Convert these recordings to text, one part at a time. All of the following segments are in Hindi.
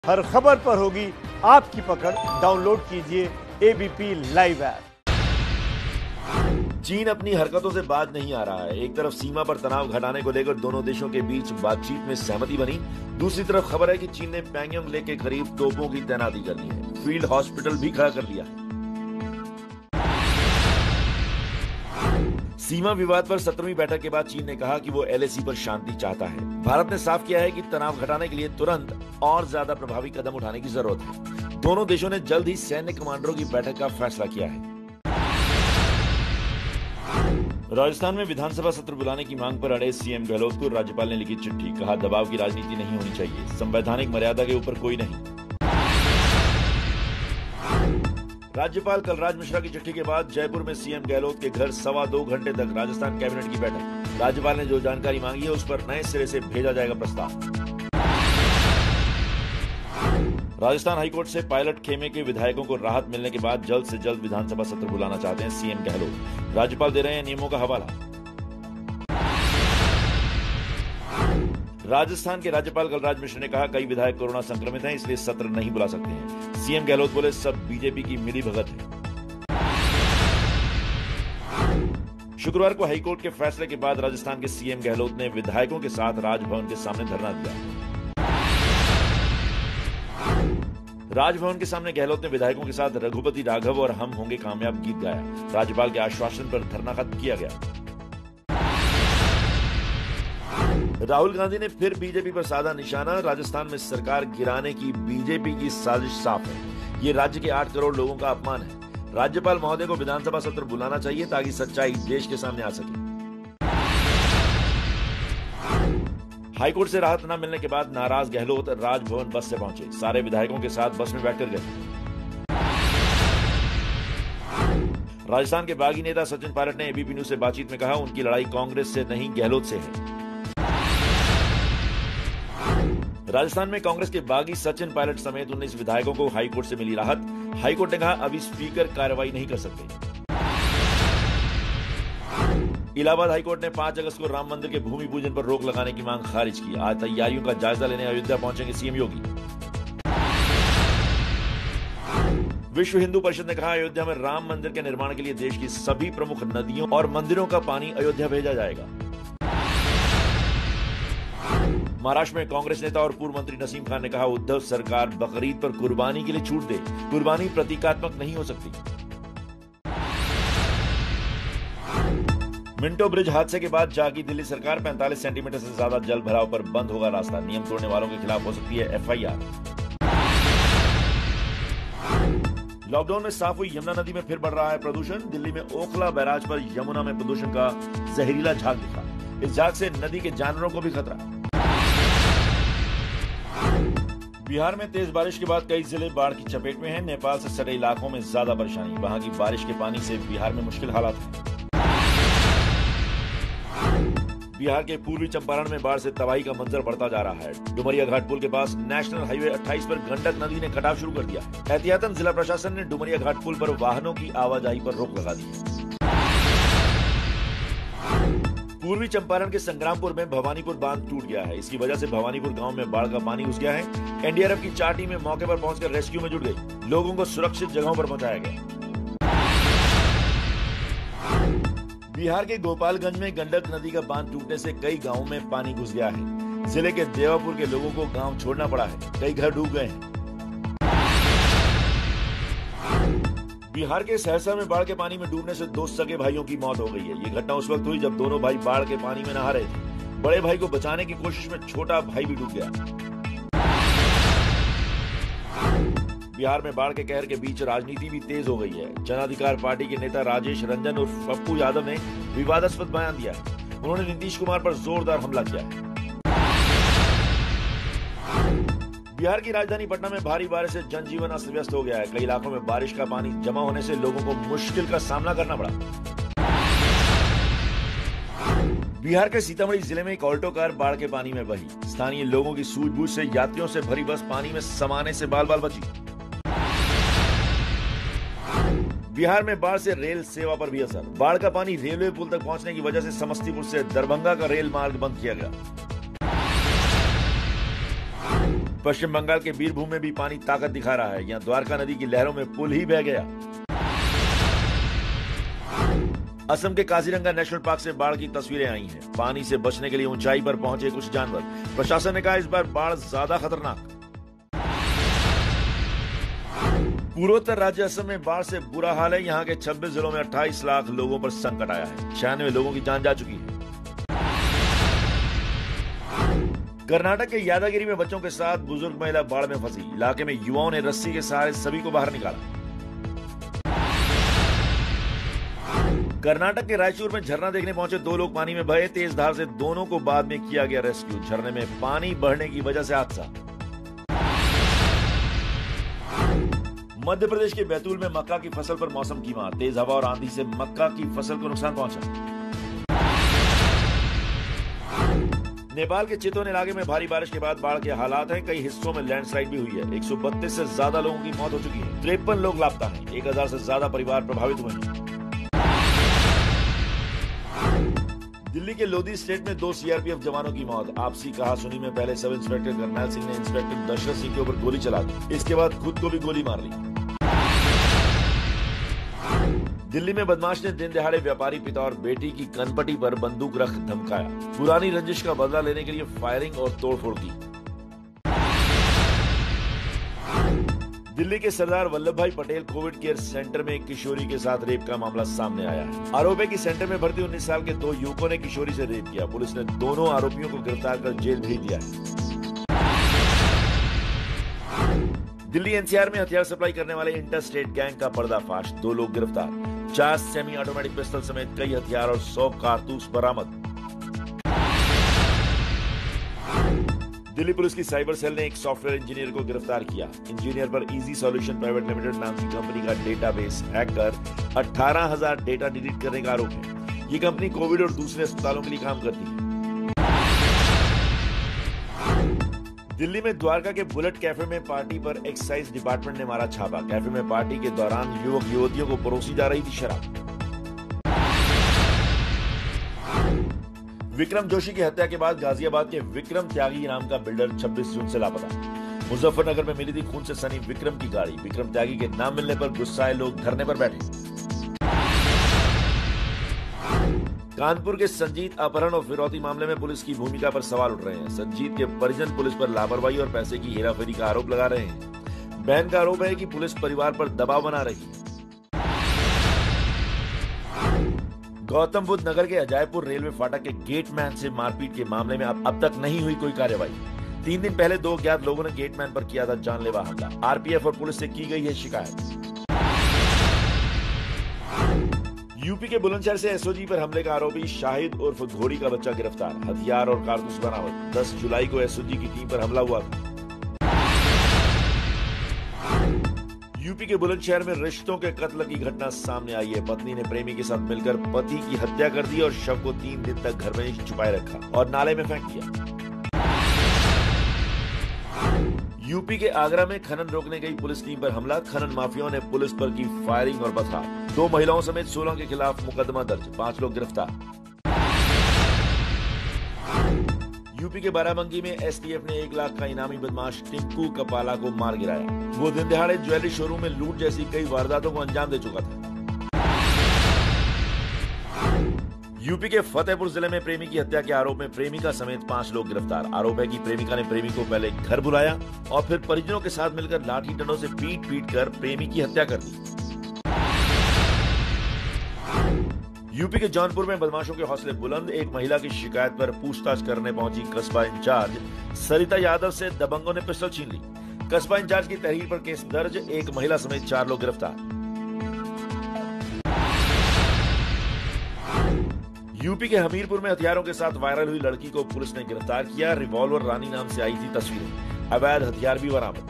हर खबर पर होगी आपकी पकड़। डाउनलोड कीजिए एबीपी लाइव ऐप। चीन अपनी हरकतों से बाज नहीं आ रहा है। एक तरफ सीमा पर तनाव घटाने को लेकर दोनों देशों के बीच बातचीत में सहमति बनी, दूसरी तरफ खबर है कि चीन ने पैंगोंग लेक के करीब तोपों की तैनाती कर दी है, फील्ड हॉस्पिटल भी खड़ा कर दिया है। सीमा विवाद पर 17वीं बैठक के बाद चीन ने कहा कि वो एलएसी पर शांति चाहता है। भारत ने साफ किया है कि तनाव घटाने के लिए तुरंत और ज्यादा प्रभावी कदम उठाने की जरूरत है। दोनों देशों ने जल्द ही सैन्य कमांडरों की बैठक का फैसला किया है। राजस्थान में विधानसभा सत्र बुलाने की मांग पर अड़े सीएम गहलोत को राज्यपाल ने लिखी चिट्ठी, कहा दबाव की राजनीति नहीं होनी चाहिए, संवैधानिक मर्यादा के ऊपर कोई नहीं। राज्यपाल कलराज मिश्रा की चिट्ठी के बाद जयपुर में सीएम गहलोत के घर 2.25 घंटे तक राजस्थान कैबिनेट की बैठक। राज्यपाल ने जो जानकारी मांगी है उस पर नए सिरे से भेजा जाएगा प्रस्ताव। राजस्थान हाईकोर्ट से पायलट खेमे के विधायकों को राहत मिलने के बाद जल्द से जल्द विधानसभा सत्र बुलाना चाहते हैं सीएम गहलोत। राज्यपाल दे रहे हैं नियमों का हवाला। राजस्थान के राज्यपाल कलराज मिश्र ने कहा कई विधायक कोरोना संक्रमित हैं, इसलिए सत्र नहीं बुला सकते हैं। सीएम गहलोत बोले सब बीजेपी की मिलीभगत है। शुक्रवार को हाईकोर्ट के फैसले के बाद राजस्थान के सीएम गहलोत ने विधायकों के साथ राजभवन के सामने धरना दिया। राजभवन के सामने गहलोत ने विधायकों के साथ रघुपति राघव और हम होंगे कामयाब गीत गाया। राज्यपाल के आश्वासन पर धरना खत्म किया गया। राहुल गांधी ने फिर बीजेपी पर साधा निशाना। राजस्थान में सरकार गिराने की बीजेपी की साजिश साफ है। ये राज्य के 8 करोड़ लोगों का अपमान है। राज्यपाल महोदय को विधानसभा सत्र बुलाना चाहिए ताकि सच्चाई देश के सामने आ सके। हाईकोर्ट से राहत न मिलने के बाद नाराज गहलोत राजभवन बस से पहुंचे। सारे विधायकों के साथ बस में बैठकर गए। राजस्थान के बागी नेता सचिन पायलट ने एबीपी न्यूज से बातचीत में कहा उनकी लड़ाई कांग्रेस से नहीं गहलोत से है। राजस्थान में कांग्रेस के बागी सचिन पायलट समेत 19 विधायकों को हाईकोर्ट से मिली राहत। हाईकोर्ट ने कहा अभी स्पीकर कार्रवाई नहीं कर सकते। इलाहाबाद हाईकोर्ट ने 5 अगस्त को राम मंदिर के भूमि पूजन पर रोक लगाने की मांग खारिज की। आज तैयारियों का जायजा लेने अयोध्या पहुंचेंगे सीएम योगी। विश्व हिंदू परिषद ने कहा अयोध्या में राम मंदिर के निर्माण के लिए देश की सभी प्रमुख नदियों और मंदिरों का पानी अयोध्या भेजा जाएगा। महाराष्ट्र में कांग्रेस नेता और पूर्व मंत्री नसीम खान ने कहा उद्धव सरकार बकरीद पर कुर्बानी के लिए छूट दे, कुर्बानी प्रतीकात्मक नहीं हो सकती। मिंटो ब्रिज हादसे के बाद जागी दिल्ली सरकार। 45 सेंटीमीटर से ज्यादा जल भराव पर बंद होगा रास्ता। नियम तोड़ने वालों के खिलाफ हो सकती है एफआईआर। लॉकडाउन में साफ हुई यमुना नदी में फिर बढ़ रहा है प्रदूषण। दिल्ली में ओखला बैराज पर यमुना में प्रदूषण का जहरीला झाग दिखा। इस झाग से नदी के जानवरों को भी खतरा। बिहार में तेज बारिश के बाद कई जिले बाढ़ की चपेट में हैं। नेपाल से सटे इलाकों में ज्यादा परेशानी। वहां की बारिश के पानी से बिहार में मुश्किल हालात हैं। बिहार के पूर्वी चंपारण में बाढ़ से तबाही का मंजर बढ़ता जा रहा है। डुमरिया घाट पुल के पास नेशनल हाईवे 28 पर गंडक नदी ने कटाव शुरू कर दिया। एहतियातन जिला प्रशासन ने डुमरिया घाट पुल पर वाहनों की आवाजाही पर रोक लगा दी है। पूर्वी चंपारण के संग्रामपुर में भवानीपुर बांध टूट गया है। इसकी वजह से भवानीपुर गांव में बाढ़ का पानी घुस गया है। एनडीआरएफ की 4 टीमें मौके पर पहुंचकर रेस्क्यू में जुट गई। लोगों को सुरक्षित जगहों पर पहुंचाया गया। बिहार के गोपालगंज में गंडक नदी का बांध टूटने से कई गांवों में पानी घुस गया है। जिले के देवापुर के लोगों को गांव छोड़ना पड़ा है। कई घर डूब गए हैं। बिहार के सहरसा में बाढ़ के पानी में डूबने से 2 सगे भाइयों की मौत हो गई है। ये घटना उस वक्त हुई जब दोनों भाई बाढ़ के पानी में नहा रहे थे। बड़े भाई को बचाने की कोशिश में छोटा भाई भी डूब गया। बिहार में बाढ़ के कहर के बीच राजनीति भी तेज हो गई है। जन अधिकार पार्टी के नेता राजेश रंजन उर्फ पप्पू यादव ने विवादास्पद बयान दिया है। उन्होंने नीतीश कुमार पर जोरदार हमला किया है। बिहार की राजधानी पटना में भारी बारिश से जनजीवन अस्त व्यस्त हो गया है। कई इलाकों में बारिश का पानी जमा होने से लोगों को मुश्किल का सामना करना पड़ा। बिहार के सीतामढ़ी जिले में एक ऑल्टो कार बाढ़ के पानी में बही। स्थानीय लोगों की सूझबूझ से यात्रियों से भरी बस पानी में समाने से बाल बाल बची। बिहार में बाढ़ से रेल सेवा पर भी असर। बाढ़ का पानी रेलवे पुल तक पहुंचने की वजह से समस्तीपुर से दरभंगा का रेल मार्ग बंद किया गया। पश्चिम बंगाल के बीरभूम में भी पानी ताकत दिखा रहा है। यहाँ द्वारका नदी की लहरों में पुल ही बह गया। असम के काजीरंगा नेशनल पार्क से बाढ़ की तस्वीरें आई हैं। पानी से बचने के लिए ऊंचाई पर पहुंचे कुछ जानवर। प्रशासन ने कहा इस बार बाढ़ ज्यादा खतरनाक। पूर्वोत्तर राज्य असम में बाढ़ से बुरा हाल है। यहाँ के 26 जिलों में 28 लाख लोगों पर संकट आया है। 96 लोगों की जान जा चुकी है। कर्नाटक के यादगिरी में बच्चों के साथ बुजुर्ग महिला बाढ़ में फंसी। इलाके में युवाओं ने रस्सी के सहारे सभी को बाहर निकाला। कर्नाटक के रायचूर में झरना देखने पहुंचे 2 लोग पानी में बहे। तेज धार से दोनों को बाद में किया गया रेस्क्यू। झरने में पानी बढ़ने की वजह से हादसा। मध्य प्रदेश के बैतूल में मक्का की फसल पर मौसम की मार। तेज हवा और आंधी से मक्का की फसल को नुकसान पहुंचा। नेपाल के चितौन इलाके में भारी बारिश के बाद बाढ़ के हालात हैं। कई हिस्सों में लैंडस्लाइड भी हुई है। 132 से ज्यादा लोगों की मौत हो चुकी है। 53 लोग लापता हैं। 1000 से ज्यादा परिवार प्रभावित हुए हैं। दिल्ली के लोधी स्टेट में 2 सीआरपीएफ जवानों की मौत। आपसी कहासुनी में पहले सब इंस्पेक्टर करनैल सिंह ने इंस्पेक्टर दशरथ सिंह के ऊपर गोली चला दी। इसके बाद खुद को भी गोली मार ली। दिल्ली में बदमाश ने दिन दिहाड़े व्यापारी पिता और बेटी की कनपटी पर बंदूक रख धमकाया। पुरानी रंजिश का बदला लेने के लिए फायरिंग और तोड़फोड़ की। दिल्ली के सरदार वल्लभ भाई पटेल कोविड केयर सेंटर में एक किशोरी के साथ रेप का मामला सामने आया है। आरोप है कि सेंटर में भर्ती 19 साल के 2 युवकों ने किशोरी से रेप किया। पुलिस ने दोनों आरोपियों को गिरफ्तार कर जेल भेज दिया है। दिल्ली एनसीआर में हथियार सप्लाई करने वाले इंटर स्टेट गैंग का पर्दाफाश। 2 लोग गिरफ्तार। 4 सेमी ऑटोमेटिक पिस्टल समेत कई हथियार और 100 कारतूस बरामद। दिल्ली पुलिस की साइबर सेल ने एक सॉफ्टवेयर इंजीनियर को गिरफ्तार किया। इंजीनियर पर इजी सॉल्यूशन प्राइवेट लिमिटेड नाम की कंपनी का डेटाबेस हैक कर 18,000 डेटा डिलीट करने का आरोप है। ये कंपनी कोविड और दूसरे अस्पतालों के लिए काम करती है। दिल्ली में द्वारका के बुलेट कैफे में पार्टी पर एक्साइज डिपार्टमेंट ने मारा छापा। कैफे में पार्टी के दौरान युवक युवतियों को परोसी जा रही थी शराब। विक्रम जोशी की हत्या के बाद गाजियाबाद के विक्रम त्यागी नाम का बिल्डर 26 जून से लापता। मुजफ्फरनगर में मिली थी खून से सनी विक्रम की गाड़ी। विक्रम त्यागी के नाम मिलने पर गुस्साए लोग धरने पर बैठे। कानपुर के संजीत अपहरण और फिरौती मामले में पुलिस की भूमिका पर सवाल उठ रहे हैं। संजीत के परिजन पुलिस पर लापरवाही और पैसे की हेराफेरी का आरोप लगा रहे हैं। बहन का आरोप है कि पुलिस परिवार पर दबाव बना रही है। गौतम बुद्ध नगर के अजायपुर रेलवे फाटक के गेटमैन से मारपीट के मामले में अब तक नहीं हुई कोई कार्रवाई। 3 दिन पहले 2 अज्ञात लोगों ने गेटमैन पर किया था जानलेवा हमला। आरपीएफ और पुलिस से की गई है शिकायत। यूपी के बुलंदशहर से एसओजी पर हमले का आरोपी शाहिद उर्फ घोड़ी का बच्चा गिरफ्तार। हथियार और कारतूस बरामद। 10 जुलाई को एसओजी की टीम पर हमला हुआ था। यूपी के बुलंदशहर में रिश्तों के कत्ल की घटना सामने आई है। पत्नी ने प्रेमी के साथ मिलकर पति की हत्या कर दी और शव को 3 दिन तक घर में छुपाए रखा और नाले में फेंक दिया। यूपी के आगरा में खनन रोकने गई पुलिस टीम पर हमला। खनन माफियाओं ने पुलिस पर की फायरिंग और पथराव। 2 महिलाओं समेत 16 के खिलाफ मुकदमा दर्ज। 5 लोग गिरफ्तार। यूपी के बाराबंकी में एसटीएफ ने 1 लाख का इनामी बदमाश टिंकू कपाला को मार गिराया। वो दिन दहाड़े ज्वेलरी शोरूम में लूट जैसी कई वारदातों को अंजाम दे चुका था। यूपी के फतेहपुर जिले में प्रेमी की हत्या के आरोप में प्रेमिका समेत 5 लोग गिरफ्तार। आरोप है कि प्रेमिका ने प्रेमी को पहले घर बुलाया और फिर परिजनों के साथ मिलकर लाठी डंडों से पीट कर प्रेमी की हत्या कर दी। यूपी के जौनपुर में बदमाशों के हौसले बुलंद। एक महिला की शिकायत पर पूछताछ करने पहुंची कस्बा इंचार्ज सरिता यादव से दबंगों ने पिस्टल छीन ली। कस्बा इंचार्ज की तहरीर पर केस दर्ज। एक महिला समेत 4 लोग गिरफ्तार। यूपी के हमीरपुर में हथियारों के साथ वायरल हुई लड़की को पुलिस ने गिरफ्तार किया। रिवॉल्वर रानी नाम से आई थी तस्वीरें। अवैध हथियार भी बरामद।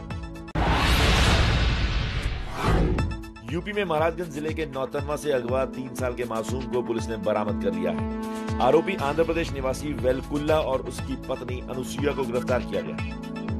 यूपी में महाराजगंज जिले के नौतनवा से अगवा 3 साल के मासूम को पुलिस ने बरामद कर लिया है। आरोपी आंध्र प्रदेश निवासी वेलकुल्ला और उसकी पत्नी अनुसुईया को गिरफ्तार किया गया।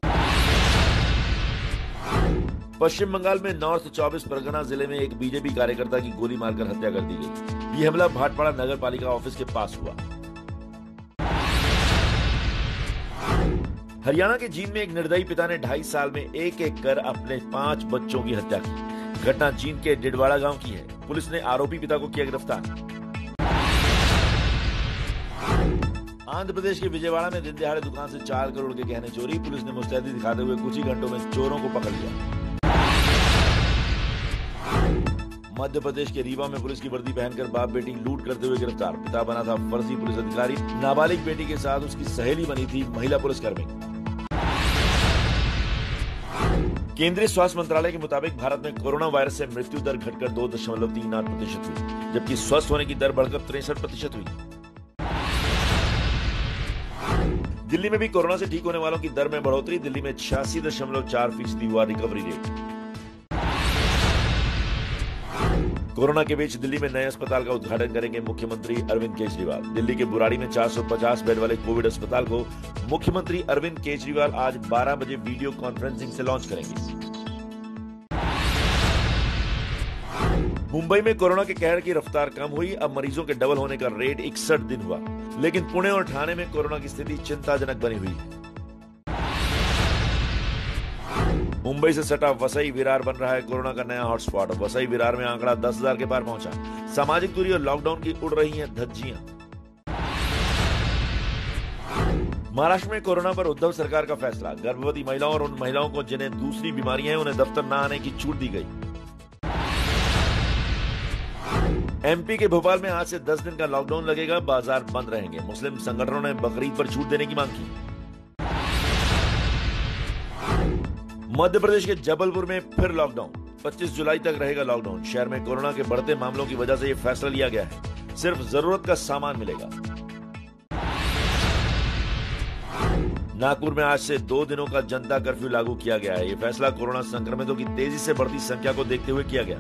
पश्चिम बंगाल में नॉर्थ 24 परगना जिले में एक बीजेपी कार्यकर्ता की गोली मारकर हत्या कर दी गई। ये हमला भाटपाड़ा नगर पालिका ऑफिस के पास हुआ। हरियाणा के जींद में एक निर्दयी पिता ने 2.5 साल में एक कर अपने 5 बच्चों की हत्या की। घटना जींद के डिडवाड़ा गांव की है। पुलिस ने आरोपी पिता को किया गिरफ्तार। आंध्र प्रदेश के विजयवाड़ा में दिन दहाड़े दुकान से 4 करोड़ के गहने चोरी। पुलिस ने मुस्तैदी दिखाते हुए कुछ ही घंटों में चोरों को पकड़ लिया। मध्य प्रदेश के रीवा में पुलिस की वर्दी पहनकर बाप बेटी लूट करते हुए गिरफ्तार। पिता बना था फर्जी पुलिस अधिकारी, नाबालिग बेटी के साथ उसकी सहेली बनी थी महिला पुलिसकर्मी। केंद्रीय स्वास्थ्य मंत्रालय के मुताबिक भारत में कोरोना वायरस से मृत्यु दर घटकर 2.38% हुई, जबकि स्वस्थ होने की दर बढ़कर 63% हुई। दिल्ली में भी कोरोना से ठीक होने वालों की दर में बढ़ोतरी। दिल्ली में 86.4% हुआ रिकवरी रेट। कोरोना के बीच दिल्ली में नए अस्पताल का उद्घाटन करेंगे मुख्यमंत्री अरविंद केजरीवाल। दिल्ली के बुराड़ी में 450 बेड वाले कोविड अस्पताल को मुख्यमंत्री अरविंद केजरीवाल आज 12 बजे वीडियो कॉन्फ्रेंसिंग से लॉन्च करेंगे। मुंबई में कोरोना के कहर की रफ्तार कम हुई। अब मरीजों के डबल होने का रेट 61 दिन हुआ, लेकिन पुणे और ठाणे में कोरोना की स्थिति चिंताजनक बनी हुई है। मुंबई से सटा वसई विरार बन रहा है कोरोना का नया हॉटस्पॉट। वसई विरार में आंकड़ा 10,000 के पार पहुंचा। सामाजिक दूरी और लॉकडाउन की उड़ रही हैं धज्जियां। महाराष्ट्र में कोरोना पर उद्धव सरकार का फैसला। गर्भवती महिलाओं और उन महिलाओं को जिन्हें दूसरी बीमारियां हैं उन्हें दफ्तर न आने की छूट दी गई। एमपी के भोपाल में आज से 10 दिन का लॉकडाउन लगेगा। बाजार बंद रहेंगे। मुस्लिम संगठनों ने बकरीद पर छूट देने की मांग की। मध्य प्रदेश के जबलपुर में फिर लॉकडाउन। 25 जुलाई तक रहेगा लॉकडाउन। शहर में कोरोना के बढ़ते मामलों की वजह से यह फैसला लिया गया है। सिर्फ जरूरत का सामान मिलेगा। नागपुर में आज से 2 दिनों का जनता कर्फ्यू लागू किया गया है। यह फैसला कोरोना संक्रमितों की तेजी से बढ़ती संख्या को देखते हुए किया गया।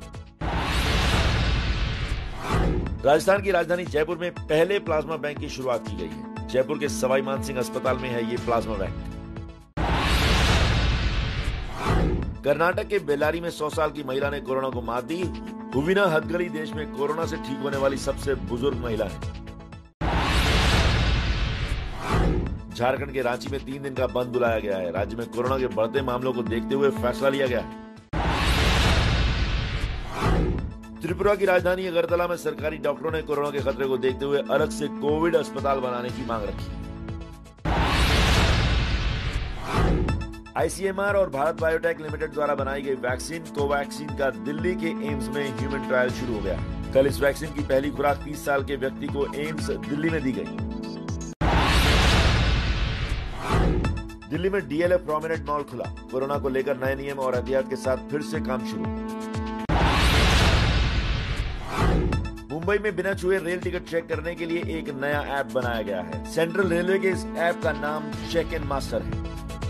राजस्थान की राजधानी जयपुर में पहले प्लाज्मा बैंक की शुरुआत की गई है। जयपुर के सवाई मानसिंह अस्पताल में है ये प्लाज्मा बैंक। कर्नाटक के बेल्लारी में 100 साल की महिला ने कोरोना को मात दी। हुविना हथगड़ी देश में कोरोना से ठीक होने वाली सबसे बुजुर्ग महिला है। झारखंड के रांची में 3 दिन का बंद बुलाया गया है। राज्य में कोरोना के बढ़ते मामलों को देखते हुए फैसला लिया गया है। त्रिपुरा की राजधानी अगरतला में सरकारी डॉक्टरों ने कोरोना के खतरे को देखते हुए अलग से कोविड अस्पताल बनाने की मांग रखी। आईसीएमआर और भारत बायोटेक लिमिटेड द्वारा बनाई गई वैक्सीन कोवैक्सीन का दिल्ली के एम्स में ह्यूमन ट्रायल शुरू हो गया। कल इस वैक्सीन की पहली खुराक 30 साल के व्यक्ति को एम्स दिल्ली में दी गई। दिल्ली में डीएलएफ प्रोमिनेंट मॉल खुला। कोरोना को लेकर नए नियम और एहतियात के साथ फिर से काम शुरू। मुंबई में बिना छुए रेल टिकट चेक करने के लिए एक नया ऐप बनाया गया है। सेंट्रल रेलवे के इस ऐप का नाम चेक इन मास्टर है।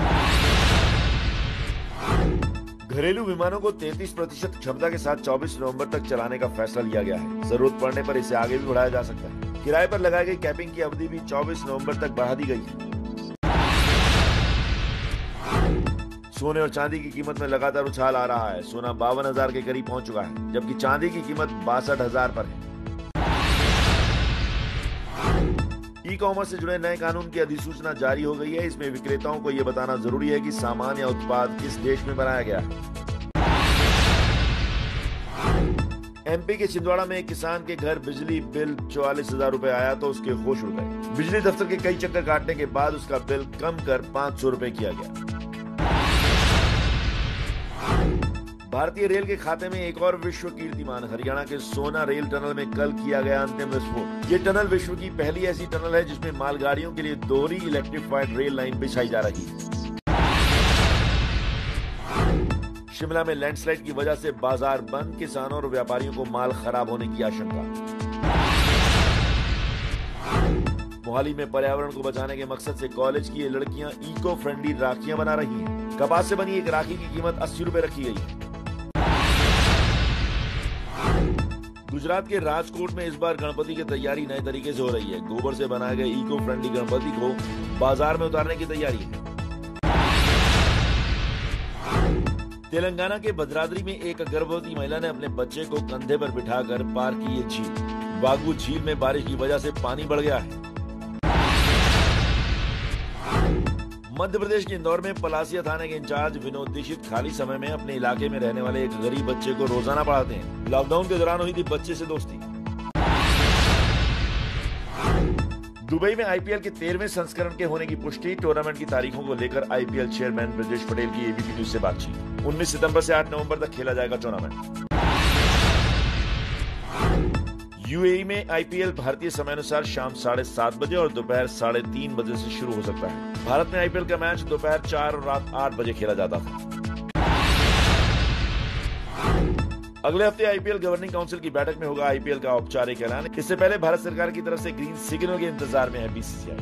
घरेलू विमानों को 33% क्षमता के साथ 24 नवंबर तक चलाने का फैसला लिया गया है। जरूरत पड़ने पर इसे आगे भी बढ़ाया जा सकता है। किराए पर लगाई गई कैपिंग की अवधि भी 24 नवंबर तक बढ़ा दी गई है। सोने और चांदी की कीमत में लगातार उछाल आ रहा है। सोना 52,000 के करीब पहुंच चुका है, जबकि चांदी की कीमत 62,000 पर है। ई कॉमर्स से जुड़े नए कानून की अधिसूचना जारी हो गई है। इसमें विक्रेताओं को यह बताना जरूरी है कि सामान या उत्पाद किस देश में बनाया गया है। एमपी के छिंदवाड़ा में एक किसान के घर बिजली बिल 44,000 रुपए आया तो उसके होश उड़ गए। बिजली दफ्तर के कई चक्कर काटने के बाद उसका बिल कम कर 500 रुपए किया गया। भारतीय रेल के खाते में एक और विश्व कीर्तिमान। हरियाणा के सोना रेल टनल में कल किया गया अंतिम विस्फोट। ये टनल विश्व की पहली ऐसी टनल है जिसमें मालगाड़ियों के लिए दोहरी इलेक्ट्रिफाइड रेल लाइन बिछाई जा रही है। शिमला में लैंडस्लाइड की वजह से बाजार बंद। किसानों और व्यापारियों को माल खराब होने की आशंका। मोहाली में पर्यावरण को बचाने के मकसद से कॉलेज की ये लड़कियां इको फ्रेंडली राखियां बना रही हैं। कपास से बनी एक राखी की कीमत 80 रुपए रखी गई है। गुजरात के राजकोट में इस बार गणपति की तैयारी नए तरीके से हो रही है। गोबर से बनाए गए इको फ्रेंडली गणपति को बाजार में उतारने की तैयारी है। तेलंगाना के भद्राद्री में एक गर्भवती महिला ने अपने बच्चे को कंधे पर बिठाकर पार की ये झील। बागू झील में बारिश की वजह से पानी बढ़ गया है। मध्य प्रदेश के इंदौर में पलासिया थाने के इंचार्ज विनोद दीक्षित खाली समय में अपने इलाके में रहने वाले एक गरीब बच्चे को रोजाना पढ़ाते हैं। लॉकडाउन के दौरान हुई थी बच्चे से दोस्ती। दुबई में आईपीएल के 13वें संस्करण के होने की पुष्टि। टूर्नामेंट की तारीखों को लेकर आईपीएल चेयरमैन ब्रजेश पटेल की एबीपी न्यूज से बातचीत। 19 सितंबर से 8 नवंबर तक खेला जाएगा टूर्नामेंट। यूएई में आईपीएल भारतीय समयानुसार शाम 7:30 बजे और दोपहर 3:30 बजे से शुरू हो सकता है। भारत में आईपीएल का मैच दोपहर 4 और रात 8 बजे खेला जाता था। अगले हफ्ते आईपीएल गवर्निंग काउंसिल की बैठक में होगा आईपीएल का औपचारिक ऐलान। इससे पहले भारत सरकार की तरफ से ग्रीन सिग्नल के इंतजार में है बीसीसीआई।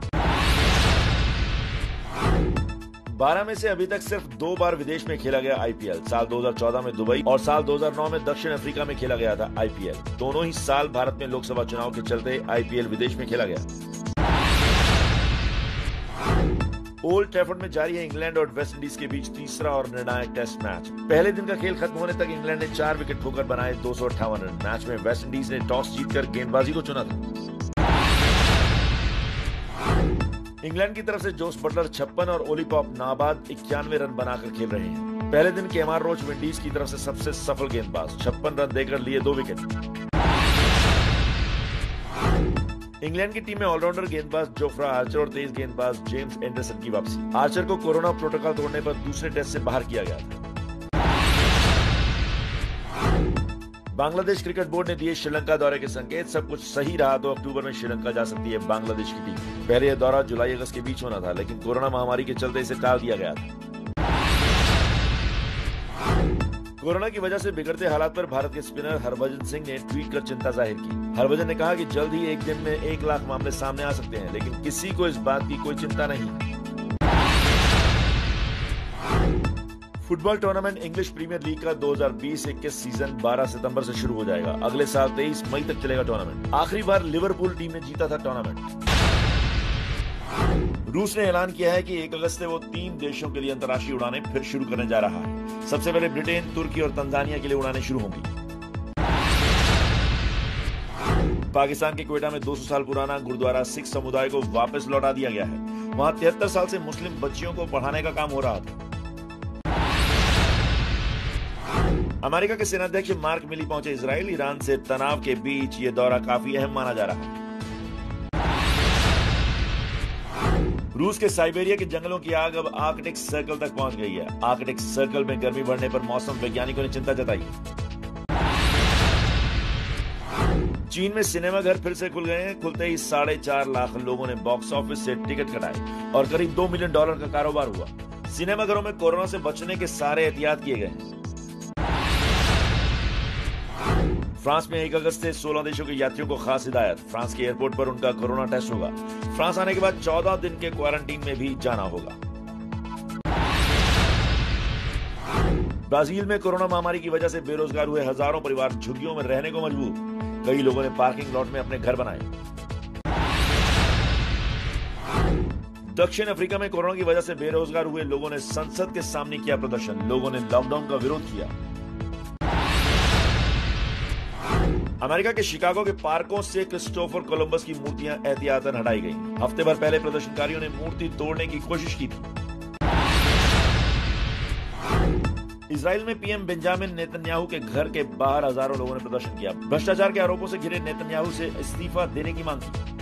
12 में से अभी तक सिर्फ 2 बार विदेश में खेला गया आईपीएल। साल 2014 में दुबई और साल 2009 में दक्षिण अफ्रीका में खेला गया था आईपीएल। दोनों ही साल भारत में लोकसभा चुनाव के चलते आईपीएल विदेश में खेला गया। ओल्ड ट्रैफर्ड में जारी है इंग्लैंड और वेस्ट इंडीज के बीच तीसरा और निर्णायक टेस्ट मैच। पहले दिन का खेल खत्म होने तक इंग्लैंड ने 4 विकेट खोकर बनाए 258 रन। मैच में वेस्ट इंडीज ने टॉस जीतकर गेंदबाजी को चुना था। इंग्लैंड की तरफ से जोस बटलर 56 और ओली पॉप नाबाद 91 रन बनाकर खेल रहे हैं। पहले दिन केमार रोच विंडीज की तरफ से सबसे सफल गेंदबाज, 56 रन देकर लिए 2 विकेट। इंग्लैंड की टीम में ऑलराउंडर गेंदबाज जोफ्रा आर्चर और तेज गेंदबाज जेम्स एंडरसन की वापसी। आर्चर को कोरोना प्रोटोकॉल तोड़ने पर दूसरे टेस्ट से बाहर किया गया था। बांग्लादेश क्रिकेट बोर्ड ने दिए श्रीलंका दौरे के संकेत। सब कुछ सही रहा तो अक्टूबर में श्रीलंका जा सकती है बांग्लादेश की टीम। पहले यह दौरा जुलाई अगस्त के बीच होना था, लेकिन कोरोना महामारी के चलते इसे टाल दिया गया था। कोरोना की वजह से बिगड़ते हालात पर भारत के स्पिनर हरभजन सिंह ने ट्वीट कर चिंता जाहिर की। हरभजन ने कहा कि जल्द ही एक दिन में 1 लाख मामले सामने आ सकते हैं, लेकिन किसी को इस बात की कोई चिंता नहीं है। Football tournament English Premier League का 2020-21 सीजन 12 सितंबर से शुरू हो जाएगा। अगले साल 23 मई तक चलेगा टूर्नामेंट। आखिरी बार लिवरपूल टीम ने जीता था टूर्नामेंट। रूस ने ऐलान किया है कि 1 अगस्त से वो 3 देशों के लिए अंतर्राष्ट्रीय उड़ानें फिर शुरू करने जा रहा है। सबसे पहले ब्रिटेन, तुर्की और तंजानिया के लिए उड़ानें शुरू होंगी। पाकिस्तान के क्वेटा में 200 साल पुराना गुरुद्वारा सिख समुदाय को वापस लौटा दिया गया है। वहां 73 साल से मुस्लिम बच्चियों को पढ़ाने का काम हो रहा था। अमेरिका के सेनाध्यक्ष मार्क मिली पहुंचे इजराइल। ईरान से तनाव के बीच ये दौरा काफी अहम माना जा रहा है। रूस के साइबेरिया के जंगलों की आग अब आर्कटिक सर्कल तक पहुंच गई है। आर्कटिक सर्कल में गर्मी बढ़ने पर मौसम वैज्ञानिकों ने चिंता जताई है। चीन में सिनेमाघर फिर से खुल गए हैं। खुलते ही 4.5 लाख लोगों ने बॉक्स ऑफिस से टिकट कटाए और करीब $2 मिलियन का कारोबार हुआ। सिनेमाघरों में कोरोना से बचने के सारे एहतियात किए गए हैं। फ्रांस में 1 अगस्त से 16 देशों के यात्रियों को खास हिदायत। फ्रांस के एयरपोर्ट पर उनका कोरोना टेस्ट होगा। फ्रांस आने के बाद 14 दिन के क्वारंटीन में भी जाना होगा। ब्राजील में कोरोना महामारी की वजह से बेरोजगार हुए हजारों परिवार झुग्गियों में रहने को मजबूर। कई लोगों ने पार्किंग लॉट में अपने घर बनाए। दक्षिण अफ्रीका में कोरोना की वजह से बेरोजगार हुए लोगों ने संसद के सामने किया प्रदर्शन। लोगों ने लॉकडाउन का विरोध किया। अमेरिका के शिकागो के पार्कों से क्रिस्टोफर कोलंबस की मूर्तियां एहतियातन हटाई गईं। हफ्ते भर पहले प्रदर्शनकारियों ने मूर्ति तोड़ने की कोशिश की थी। इजराइल में पीएम बेंजामिन नेतन्याहू के घर के बाहर हजारों लोगों ने प्रदर्शन किया। भ्रष्टाचार के आरोपों से घिरे नेतन्याहू से इस्तीफा देने की मांग की।